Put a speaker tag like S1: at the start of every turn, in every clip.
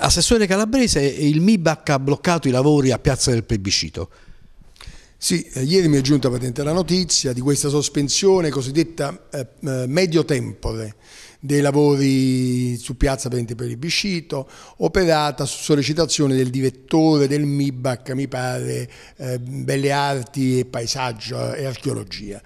S1: Assessore Calabrese, il MIBAC ha bloccato i lavori a Piazza del Plebiscito.
S2: Sì, ieri mi è giunta patente la notizia di questa sospensione cosiddetta medio tempore dei lavori su Piazza per il Plebiscito, operata su sollecitazione del direttore del MIBAC, mi pare, Belle Arti e Paesaggio e Archeologia.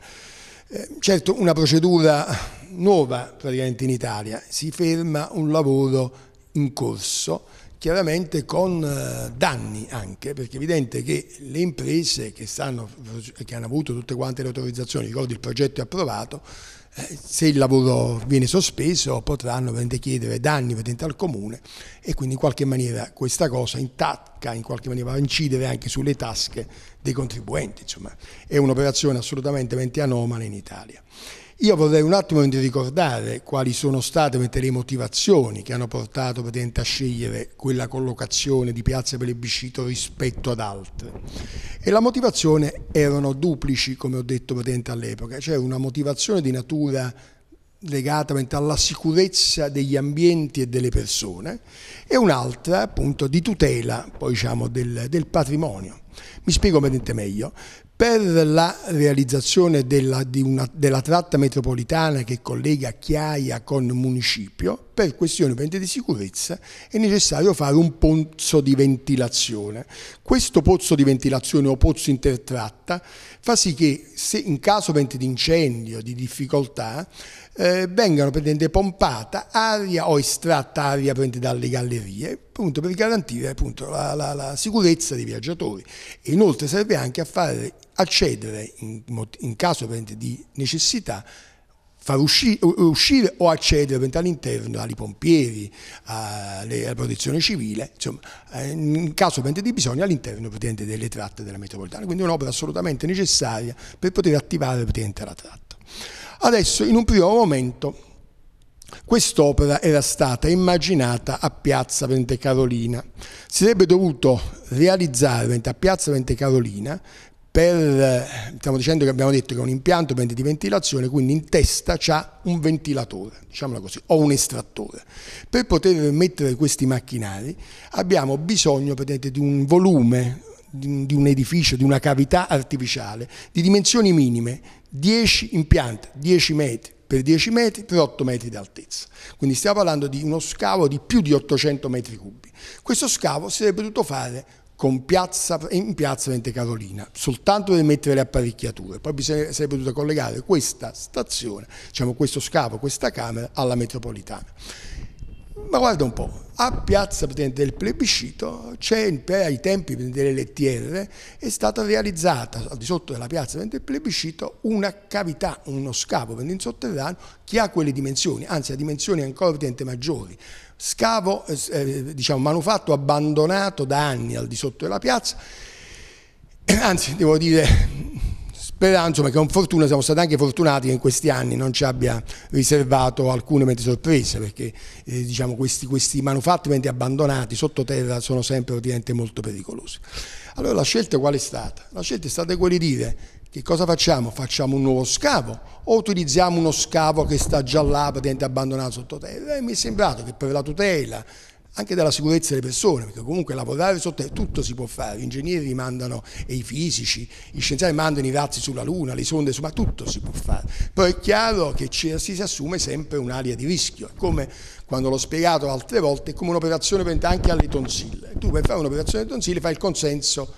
S2: Certo, una procedura nuova praticamente in Italia, si ferma un lavoro in corso, chiaramente con danni anche, perché è evidente che le imprese che hanno avuto tutte quante le autorizzazioni, ricordo il progetto è approvato, se il lavoro viene sospeso potranno chiedere danni al comune e quindi in qualche maniera questa cosa intacca, in qualche maniera va a incidere anche sulle tasche dei contribuenti. Insomma, è un'operazione assolutamente anomala in Italia. Io vorrei un attimo ricordare quali sono state le motivazioni che hanno portato a scegliere quella collocazione di Piazza Plebiscito rispetto ad altre. E la motivazione erano duplici, come ho detto all'epoca. C'era una motivazione di natura legata alla sicurezza degli ambienti e delle persone e un'altra appunto di tutela poi, diciamo, del patrimonio. Mi spiego meglio. Per la realizzazione della tratta metropolitana che collega Chiaia con Municipio, per questioni di sicurezza, è necessario fare un pozzo di ventilazione. Questo pozzo di ventilazione o pozzo intertratta fa sì che se in caso di incendio, di difficoltà, vengano pompata aria o estratta aria dalle gallerie, appunto per garantire appunto la sicurezza dei viaggiatori. E inoltre serve anche a fare accedere in caso di necessità, far uscire o accedere all'interno ai pompieri, alla protezione civile, insomma, in caso di bisogno all'interno delle tratte della metropolitana. Quindi è un'opera assolutamente necessaria per poter attivare la tratta. Adesso, in un primo momento, quest'opera era stata immaginata a Piazza Vente Carolina. Si sarebbe dovuto realizzare a Piazza Vente Carolina stiamo dicendo che abbiamo detto che è un impianto di ventilazione, quindi in testa c'ha un ventilatore, diciamolo così, o un estrattore. Per poter mettere questi macchinari abbiamo bisogno di un volume, di un edificio, di una cavità artificiale di dimensioni minime, 10 impianti, 10 metri per 10 metri per 8 metri di altezza. Quindi stiamo parlando di uno scavo di più di 800 metri cubi. Questo scavo si sarebbe dovuto fare in Piazza Vente Carolina, soltanto per mettere le apparecchiature, poi sarebbe dovuto collegare questa stazione, diciamo questo scavo, questa camera alla metropolitana. Ma guarda un po', a Piazza del Plebiscito c'è, ai tempi delle lettiere, è stata realizzata al di sotto della Piazza del Plebiscito una cavità, uno scavo in sotterraneo che ha quelle dimensioni, anzi ha dimensioni ancora maggiori. Scavo, diciamo, manufatto abbandonato da anni al di sotto della piazza, anzi devo dire, sperando che con fortuna siamo stati anche fortunati che in questi anni non ci abbia riservato alcune sorprese, perché diciamo, questi manufatti abbandonati sottoterra sono sempre molto pericolosi. Allora la scelta qual è stata? La scelta è stata quella di dire: che cosa facciamo? Facciamo un nuovo scavo o utilizziamo uno scavo che sta già là abbandonato sottoterra? E mi è sembrato che per la tutela anche della sicurezza delle persone, perché comunque lavorare sottoterra tutto si può fare, gli ingegneri mandano, e i fisici, gli scienziati mandano i razzi sulla Luna, le sonde, ma tutto si può fare. Poi è chiaro che si assume sempre un'area di rischio, come quando l'ho spiegato altre volte, è come un'operazione anche alle tonsille. Tu per fare un'operazione alle tonsille fai il consenso,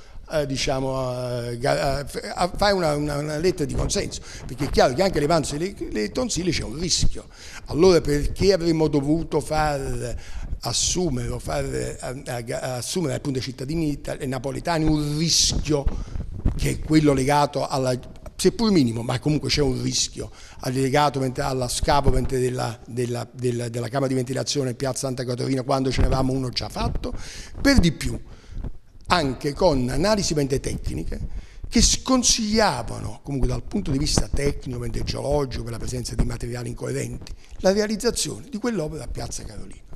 S2: fai una lettera di consenso, perché è chiaro che anche levandosi le tonsille c'è un rischio. Allora perché avremmo dovuto assumere appunto ai cittadini napoletani un rischio che è quello legato seppur minimo, ma comunque c'è un rischio legato allo scavo della camera di ventilazione in Piazza Santa Caterina, quando ce n'avevamo uno già fatto, per di più anche con analisi tecniche che sconsigliavano, comunque dal punto di vista tecnico, geologico, per la presenza di materiali incoerenti, la realizzazione di quell'opera a Piazza Carolina.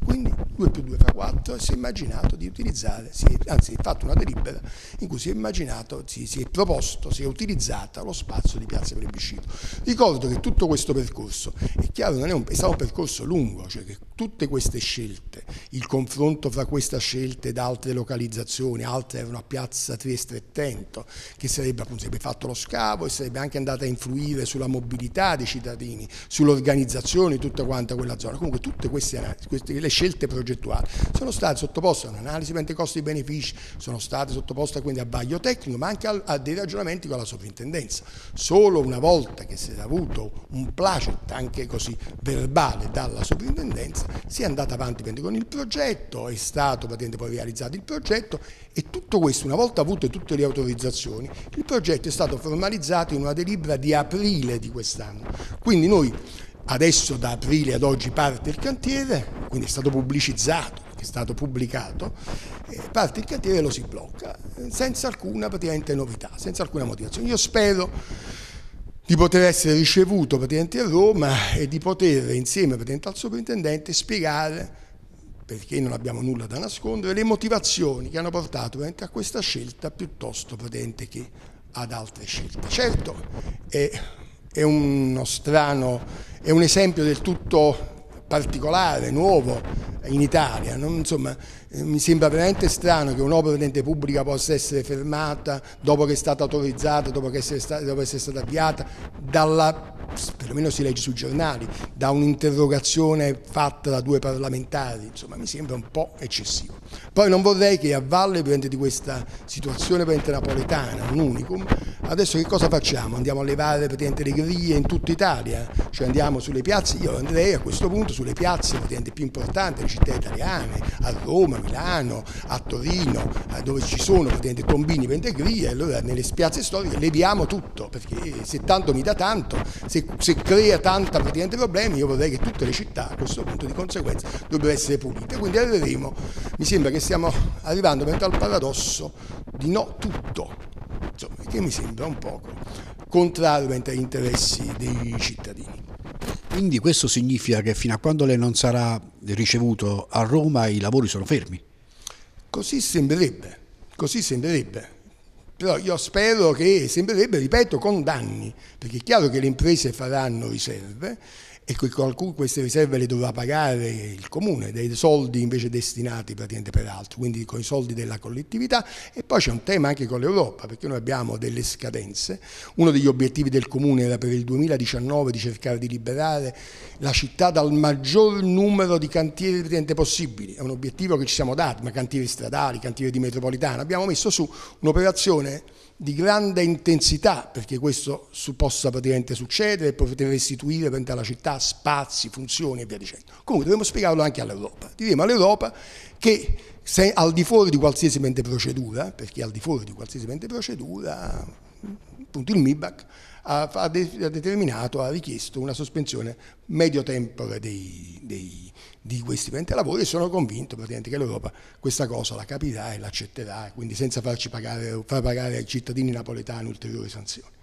S2: Quindi 2 più 2 fa 4 e si è immaginato di utilizzare, anzi è fatto una delibera in cui si è immaginato, si è proposto, si è utilizzata lo spazio di Piazza Plebiscito. Ricordo che tutto questo percorso, è chiaro, è stato un percorso lungo, cioè che tutte queste scelte, il confronto fra questa scelta ed altre localizzazioni, altre erano a Piazza Trieste e Trento, che sarebbe fatto lo scavo e sarebbe anche andata a influire sulla mobilità dei cittadini, sull'organizzazione di tutta quanta quella zona. Comunque tutte le scelte progettuali sono state sottoposte a un'analisi per costi-benefici, sono state sottoposte quindi a vaglio tecnico, ma anche a dei ragionamenti con la sovrintendenza. Solo una volta che si era avuto un placet anche così verbale dalla sovrintendenza si è andata avanti con il progetto, è stato poi realizzato il progetto e tutto questo, una volta avute tutte le autorizzazioni, il progetto è stato formalizzato in una delibera di aprile di quest'anno. Quindi noi adesso da aprile ad oggi parte il cantiere, quindi è stato pubblicizzato, è stato pubblicato, parte il cantiere e lo si blocca senza alcuna praticamente novità, senza alcuna motivazione. Io spero di poter essere ricevuto praticamente a Roma e di poter insieme praticamente al sovrintendente spiegare, perché non abbiamo nulla da nascondere, le motivazioni che hanno portato praticamente a questa scelta piuttosto praticamente che ad altre scelte. Certo, è uno strano, è un esempio del tutto particolare, nuovo in Italia, insomma, mi sembra veramente strano che un'opera pubblica possa essere fermata dopo che è stata autorizzata, dopo essere stata avviata, perlomeno si legge sui giornali, da un'interrogazione fatta da 2 parlamentari, insomma mi sembra un po' eccessivo. Poi non vorrei che a valle di questa situazione napoletana, un unicum, adesso che cosa facciamo? Andiamo a levare le griglie in tutta Italia, cioè andiamo sulle piazze, io andrei a questo punto sulle piazze più importanti, le città italiane, a Roma, a Milano, a Torino, dove ci sono tombini, griglie, allora nelle piazze storiche leviamo tutto, perché se tanto mi dà tanto, se crea tanta problemi, io vorrei che tutte le città a questo punto di conseguenza dovrebbero essere pulite. Quindi arriveremo, mi sembra che stiamo arrivando al paradosso di no tutto, insomma, che mi sembra un poco contrario agli interessi dei cittadini.
S1: Quindi questo significa che fino a quando lei non sarà ricevuto a Roma i lavori sono fermi?
S2: Così sembrerebbe. Però io spero che sembrerebbe, ripeto, con danni, perché è chiaro che le imprese faranno riserve e queste riserve le dovrà pagare il comune, dei soldi invece destinati praticamente per altro, quindi con i soldi della collettività. E poi c'è un tema anche con l'Europa, perché noi abbiamo delle scadenze. Uno degli obiettivi del comune era per il 2019 di cercare di liberare la città dal maggior numero di cantieri possibili, è un obiettivo che ci siamo dati, ma cantieri stradali, cantieri di metropolitana, abbiamo messo su un'operazione di grande intensità perché questo possa praticamente succedere e poter restituire alla città spazi, funzioni e via dicendo. Comunque dobbiamo spiegarlo anche all'Europa. Diremo all'Europa che se al di fuori di qualsiasi procedura, perché al di fuori di qualsiasi procedura, appunto il MIBAC ha determinato, ha richiesto una sospensione medio tempore di questi lavori e sono convinto praticamente che l'Europa questa cosa la capirà e l'accetterà, quindi senza far pagare ai cittadini napoletani ulteriori sanzioni.